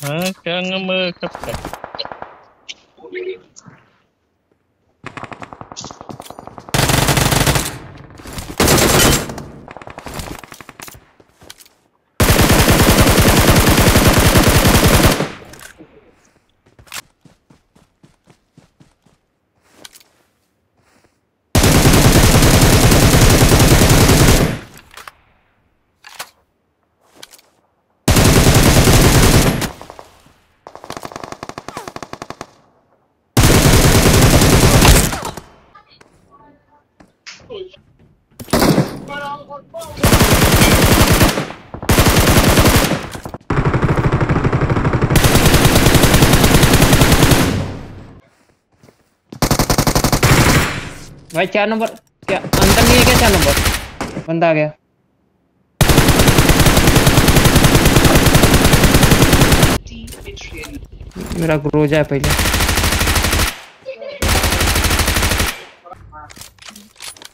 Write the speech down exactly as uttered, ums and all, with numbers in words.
हाँ क्या नंबर कब तक भाई चार नंबर क्या अंदर नहीं है क्या? चार नंबर बंदा आ गया। मेरा ग्रोजा है पहले।